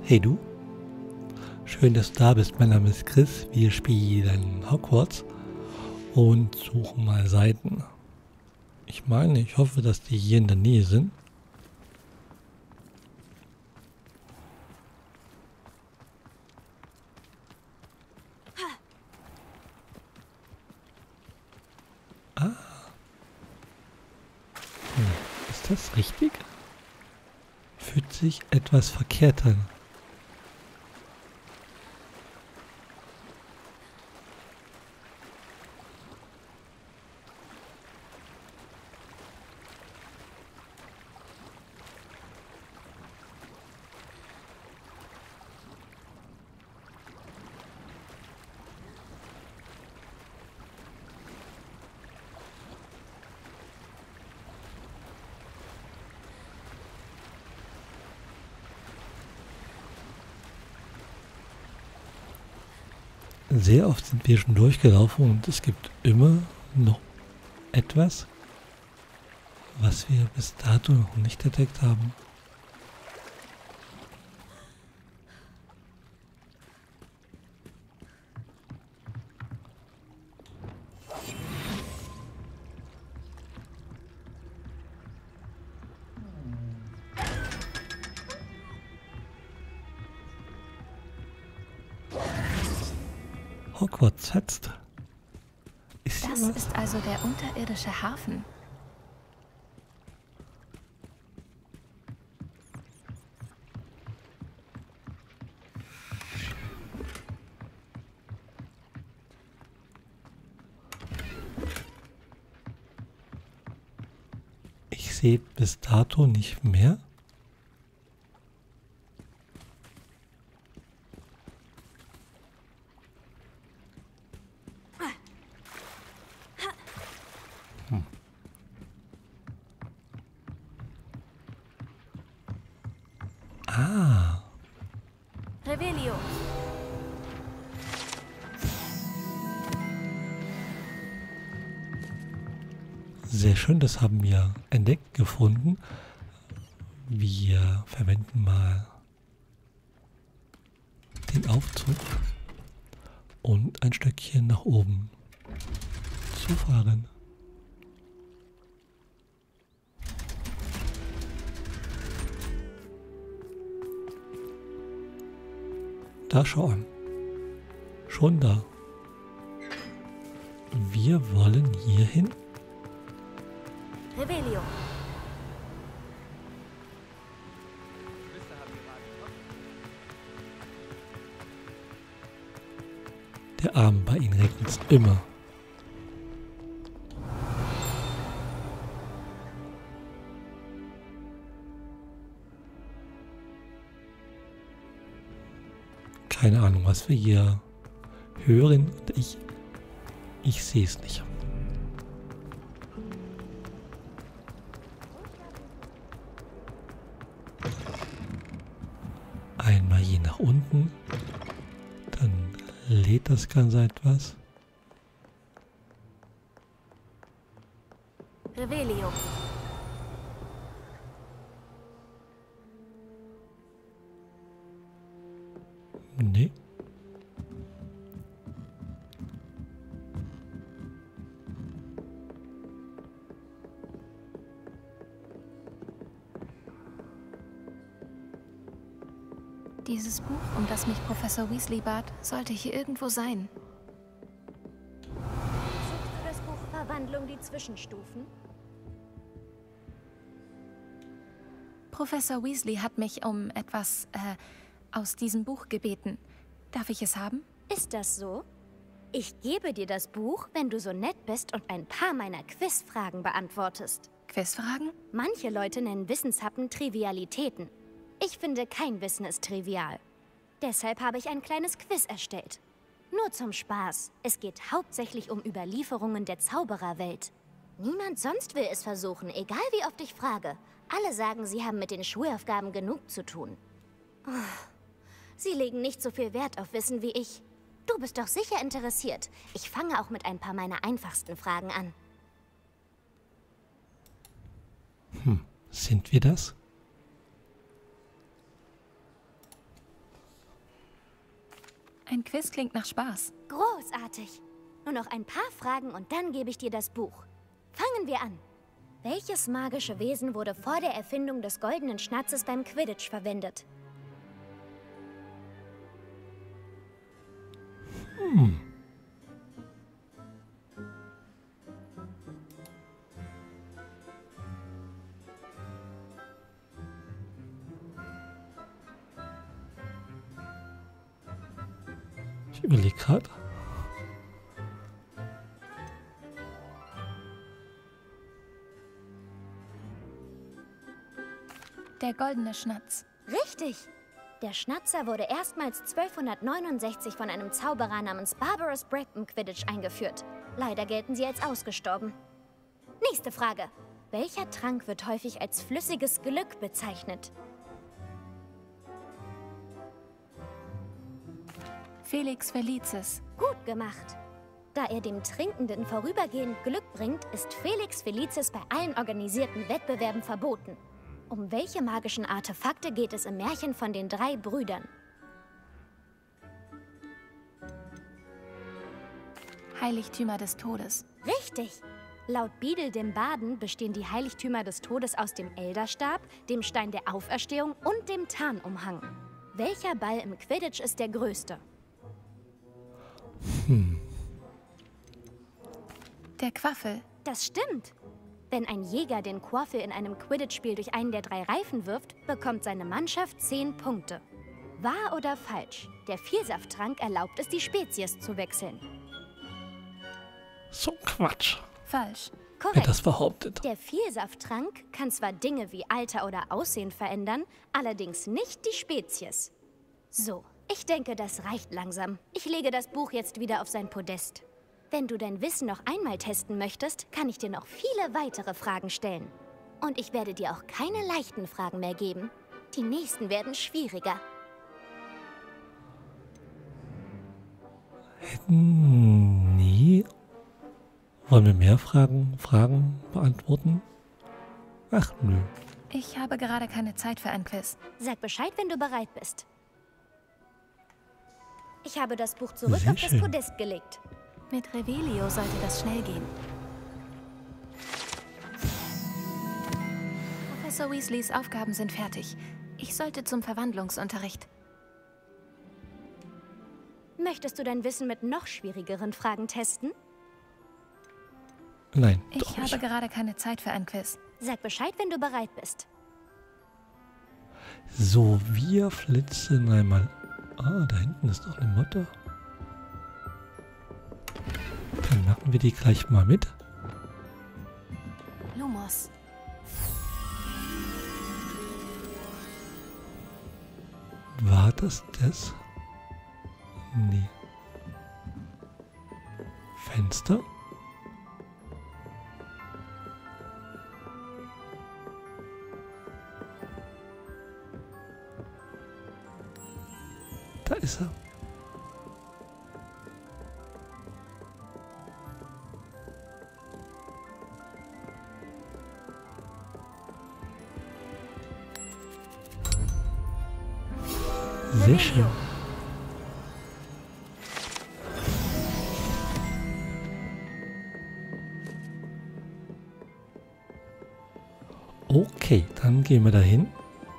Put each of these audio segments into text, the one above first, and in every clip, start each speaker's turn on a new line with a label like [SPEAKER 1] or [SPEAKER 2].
[SPEAKER 1] Hey du, schön, dass du da bist. Mein Name ist Chris. Wir spielen Hogwarts und suchen mal Seiten. Ich hoffe, dass die hier in der Nähe sind. Ist das richtig? Fühlt sich etwas verkehrt an. Sehr oft sind wir schon durchgelaufen und es gibt immer noch etwas, was wir bis dato noch nicht entdeckt haben. Hogwarts setzt. Ist hier
[SPEAKER 2] Das
[SPEAKER 1] was?
[SPEAKER 2] ist also der unterirdische Hafen.
[SPEAKER 1] Ich sehe bis dato nicht mehr. Ah,
[SPEAKER 2] Revelio.
[SPEAKER 1] sehr schön, das haben wir entdeckt, gefunden. Wir verwenden mal den Aufzug und ein Stöckchen nach oben zu fahren. Da schau an. Schon da. Wir wollen hier hin.
[SPEAKER 2] Revelio.
[SPEAKER 1] Der Arm, bei ihnen regnet es immer. Keine Ahnung, was wir hier hören. Und ich sehe es nicht. Einmal hier nach unten. Dann lädt das Ganze etwas.
[SPEAKER 2] Revelio.
[SPEAKER 1] Nee.
[SPEAKER 2] Dieses Buch, um das mich Professor Weasley bat, sollte hier irgendwo sein.
[SPEAKER 3] Suchst du das Buch Verwandlung, die Zwischenstufen?
[SPEAKER 2] Professor Weasley hat mich um etwas aus diesem Buch gebeten. Darf ich es haben?
[SPEAKER 3] Ist das so? Ich gebe dir das Buch, wenn du so nett bist und ein paar meiner Quizfragen beantwortest.
[SPEAKER 2] Quizfragen?
[SPEAKER 3] Manche Leute nennen Wissenshappen Trivialitäten. Ich finde, kein Wissen ist trivial. Deshalb habe ich ein kleines Quiz erstellt. Nur zum Spaß. Es geht hauptsächlich um Überlieferungen der Zaubererwelt. Niemand sonst will es versuchen, egal wie oft ich frage. Alle sagen, sie haben mit den Schulaufgaben genug zu tun. Oh, sie legen nicht so viel Wert auf Wissen wie ich. Du bist doch sicher interessiert. Ich fange auch mit ein paar meiner einfachsten Fragen an.
[SPEAKER 1] Sind wir das?
[SPEAKER 2] Ein Quiz klingt nach Spaß.
[SPEAKER 3] Großartig. Nur noch ein paar Fragen und dann gebe ich dir das Buch. Fangen wir an. Welches magische Wesen wurde vor der Erfindung des goldenen Schnatzes beim Quidditch verwendet?
[SPEAKER 1] Ich überlege gerade.
[SPEAKER 2] Der goldene Schnatz.
[SPEAKER 3] Richtig. Der Schnatzer wurde erstmals 1269 von einem Zauberer namens Barbarous Bragg im Quidditch eingeführt. Leider gelten sie als ausgestorben. Nächste Frage. Welcher Trank wird häufig als flüssiges Glück bezeichnet?
[SPEAKER 2] Felix Felicis.
[SPEAKER 3] Gut gemacht. Da er dem Trinkenden vorübergehend Glück bringt, ist Felix Felicis bei allen organisierten Wettbewerben verboten. Um welche magischen Artefakte geht es im Märchen von den 3 Brüdern?
[SPEAKER 2] Heiligtümer des Todes.
[SPEAKER 3] Richtig! Laut Beedle dem Baden bestehen die Heiligtümer des Todes aus dem Elderstab, dem Stein der Auferstehung und dem Tarnumhang. Welcher Ball im Quidditch ist der größte?
[SPEAKER 2] Der Quaffel.
[SPEAKER 3] Das stimmt! Wenn ein Jäger den Quaffel in einem Quidditch-Spiel durch einen der 3 Reifen wirft, bekommt seine Mannschaft 10 Punkte. Wahr oder falsch? Der Vielsafttrank erlaubt es, die Spezies zu wechseln.
[SPEAKER 1] So Quatsch.
[SPEAKER 2] Falsch.
[SPEAKER 1] Wer
[SPEAKER 3] Korrekt.
[SPEAKER 1] das behauptet.
[SPEAKER 3] Der Vielsafttrank kann zwar Dinge wie Alter oder Aussehen verändern, allerdings nicht die Spezies. So, ich denke, das reicht langsam. Ich lege das Buch jetzt wieder auf sein Podest. Wenn du dein Wissen noch einmal testen möchtest, kann ich dir noch viele weitere Fragen stellen. Und ich werde dir auch keine leichten Fragen mehr geben. Die nächsten werden schwieriger.
[SPEAKER 1] Nee. Wollen wir mehr Fragen beantworten? Ach nö.
[SPEAKER 2] Ich habe gerade keine Zeit für ein Quiz.
[SPEAKER 3] Sag Bescheid, wenn du bereit bist. Ich habe das Buch zurück
[SPEAKER 1] Sehr
[SPEAKER 3] auf das
[SPEAKER 1] schön.
[SPEAKER 3] Podest gelegt.
[SPEAKER 2] Mit Revelio sollte das schnell gehen. Professor Weasleys Aufgaben sind fertig. Ich sollte zum Verwandlungsunterricht.
[SPEAKER 3] Möchtest du dein Wissen mit noch schwierigeren Fragen testen?
[SPEAKER 1] Nein,
[SPEAKER 2] Ich
[SPEAKER 1] doch
[SPEAKER 2] habe
[SPEAKER 1] nicht.
[SPEAKER 2] gerade keine Zeit für ein Quiz.
[SPEAKER 3] Sag Bescheid, wenn du bereit bist.
[SPEAKER 1] So, wir flitzen einmal. Ah, da hinten ist auch eine Motte. Dann machen wir die gleich mal mit.
[SPEAKER 2] Lumos.
[SPEAKER 1] War das das? Nee. Fenster? Da ist er. Sehr schön. Okay, dann gehen wir dahin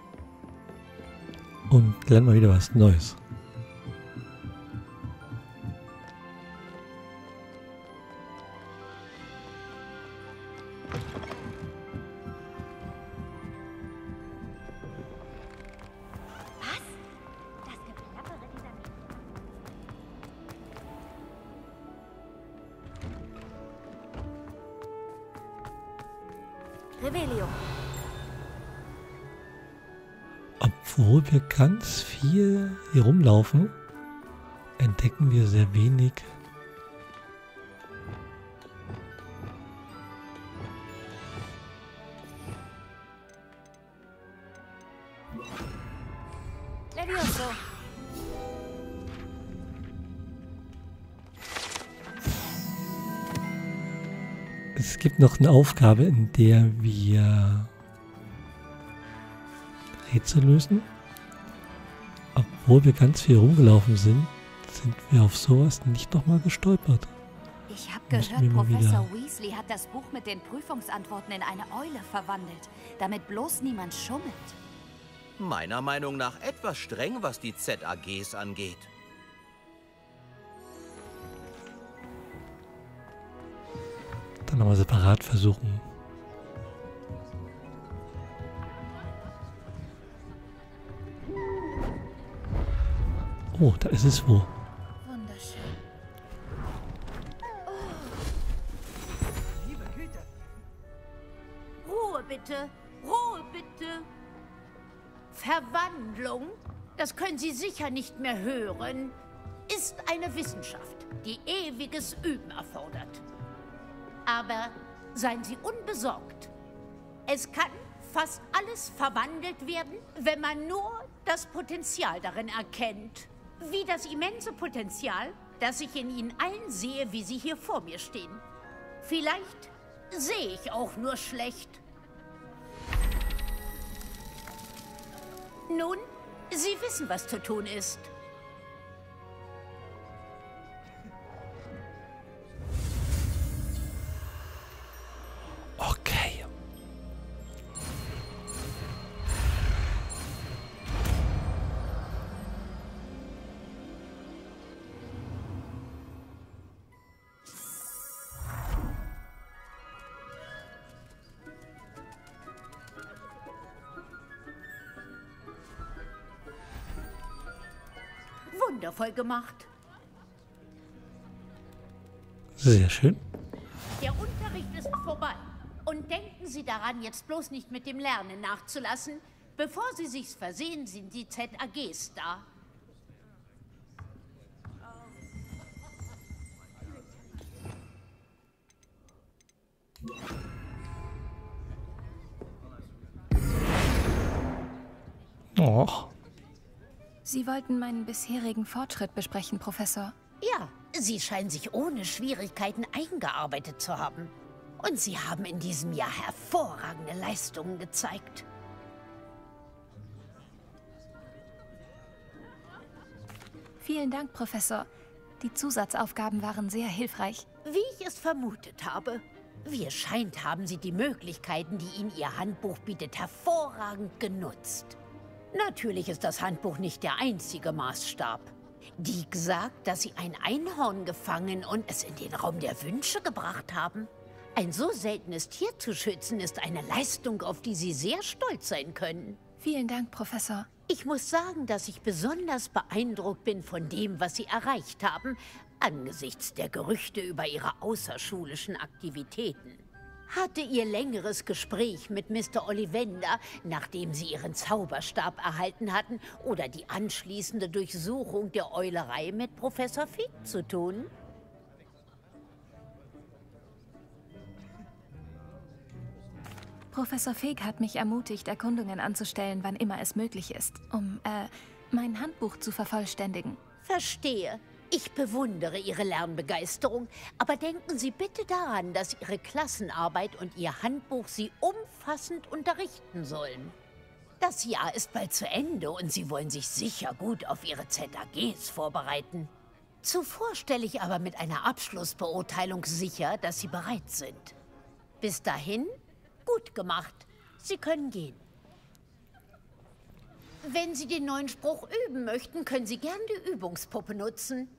[SPEAKER 1] und lernen mal wieder was Neues.
[SPEAKER 3] Das Geplappere dieser... Revelio.
[SPEAKER 1] Obwohl wir ganz viel hier rumlaufen, entdecken wir sehr wenig.
[SPEAKER 3] Levioso.
[SPEAKER 1] Es gibt noch eine Aufgabe, in der wir Rätsel lösen. Obwohl wir ganz viel rumgelaufen sind, sind wir auf sowas nicht nochmal gestolpert.
[SPEAKER 4] Ich habe
[SPEAKER 1] Müssen
[SPEAKER 4] gehört,
[SPEAKER 1] wir mal
[SPEAKER 4] Professor
[SPEAKER 1] wieder-
[SPEAKER 4] Weasley hat das Buch mit den Prüfungsantworten in eine Eule verwandelt, damit bloß niemand schummelt.
[SPEAKER 5] Meiner Meinung nach etwas streng, was die ZAGs angeht.
[SPEAKER 1] Dann nochmal separat versuchen. Oh, da ist es wo.
[SPEAKER 4] Wunderschön.
[SPEAKER 6] Ruhe bitte, Ruhe bitte. Verwandlung, das können Sie sicher nicht mehr hören, ist eine Wissenschaft, die ewiges Üben erfordert. Aber seien Sie unbesorgt. Es kann fast alles verwandelt werden, wenn man nur das Potenzial darin erkennt. Wie das immense Potenzial, das ich in Ihnen allen sehe, wie Sie hier vor mir stehen. Vielleicht sehe ich auch nur schlecht. Nun, Sie wissen, was zu tun ist.
[SPEAKER 1] Okay.
[SPEAKER 6] Wundervoll gemacht.
[SPEAKER 1] Sehr schön.
[SPEAKER 6] Der Unterricht ist vorbei. Und denken Sie daran, jetzt bloß nicht mit dem Lernen nachzulassen. Bevor Sie sich's versehen, sind die ZAGs da.
[SPEAKER 1] Och.
[SPEAKER 2] Sie wollten meinen bisherigen Fortschritt besprechen, Professor.
[SPEAKER 6] Ja, Sie scheinen sich ohne Schwierigkeiten eingearbeitet zu haben. Und Sie haben in diesem Jahr hervorragende Leistungen gezeigt.
[SPEAKER 2] Vielen Dank, Professor. Die Zusatzaufgaben waren sehr hilfreich.
[SPEAKER 6] Wie ich es vermutet habe. Wie es scheint, haben Sie die Möglichkeiten, die Ihnen Ihr Handbuch bietet, hervorragend genutzt. Natürlich ist das Handbuch nicht der einzige Maßstab. Dick sagt, dass Sie ein Einhorn gefangen und es in den Raum der Wünsche gebracht haben. Ein so seltenes Tier zu schützen, ist eine Leistung, auf die Sie sehr stolz sein können.
[SPEAKER 2] Vielen Dank, Professor.
[SPEAKER 6] Ich muss sagen, dass ich besonders beeindruckt bin von dem, was Sie erreicht haben, angesichts der Gerüchte über Ihre außerschulischen Aktivitäten. Hatte Ihr längeres Gespräch mit Mr. Ollivander, nachdem Sie Ihren Zauberstab erhalten hatten, oder die anschließende Durchsuchung der Eulerei mit Professor Fig zu tun?
[SPEAKER 2] Professor Fig hat mich ermutigt, Erkundungen anzustellen, wann immer es möglich ist, um, mein Handbuch zu vervollständigen.
[SPEAKER 6] Verstehe. Ich bewundere Ihre Lernbegeisterung, aber denken Sie bitte daran, dass Ihre Klassenarbeit und Ihr Handbuch Sie umfassend unterrichten sollen. Das Jahr ist bald zu Ende und Sie wollen sich sicher gut auf Ihre ZAGs vorbereiten. Zuvor stelle ich aber mit einer Abschlussbeurteilung sicher, dass Sie bereit sind. Bis dahin, gut gemacht. Sie können gehen. Wenn Sie den neuen Spruch üben möchten, können Sie gern die Übungspuppe nutzen.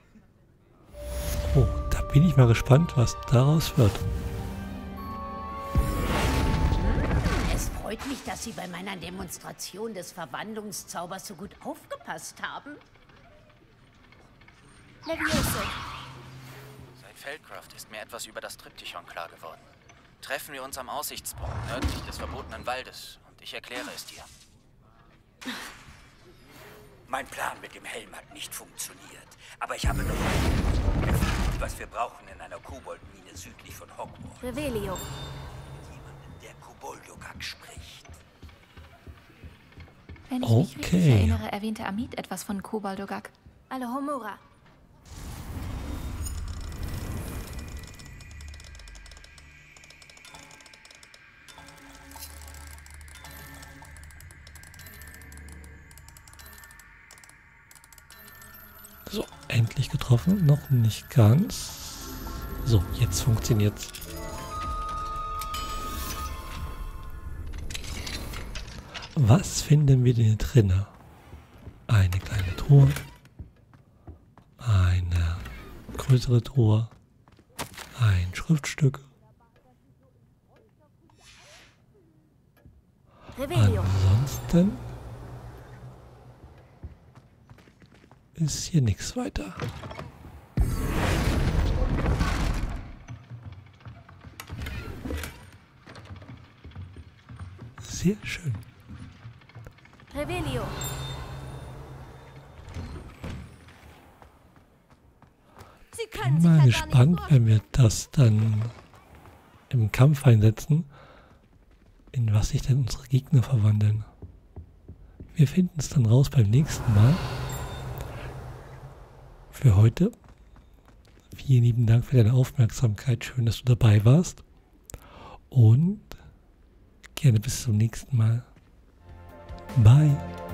[SPEAKER 1] Oh, da bin ich mal gespannt, was daraus wird.
[SPEAKER 6] Es freut mich, dass Sie bei meiner Demonstration des Verwandlungszaubers so gut aufgepasst haben.
[SPEAKER 2] Levioso.
[SPEAKER 7] Seit Feldcraft ist mir etwas über das Triptychon klar geworden. Treffen wir uns am Aussichtspunkt nördlich des verbotenen Waldes und ich erkläre es dir.
[SPEAKER 8] Mein Plan mit dem Helm hat nicht funktioniert. Aber ich habe noch gefunden, was wir brauchen in einer Koboldmine südlich von Hogwarts.
[SPEAKER 3] Revelio.
[SPEAKER 8] Jemanden, der Koboldogak spricht.
[SPEAKER 2] Wenn ich mich richtig
[SPEAKER 1] Okay.
[SPEAKER 2] erinnere, erwähnte Amit etwas von Koboldogak.
[SPEAKER 3] Alohomora.
[SPEAKER 1] So. Endlich getroffen. Noch nicht ganz. So, jetzt funktioniert's. Was finden wir denn hier drinnen? Eine kleine Truhe. Eine größere Truhe. Ein Schriftstück. Ansonsten ist hier nichts weiter. Sehr schön.
[SPEAKER 3] Revelio.
[SPEAKER 1] Bin mal gespannt, wenn wir das dann im Kampf einsetzen, in was sich denn unsere Gegner verwandeln. Wir finden es dann raus beim nächsten Mal. Für heute. Vielen lieben Dank für deine Aufmerksamkeit. Schön, dass du dabei warst. Und gerne bis zum nächsten Mal. Bye.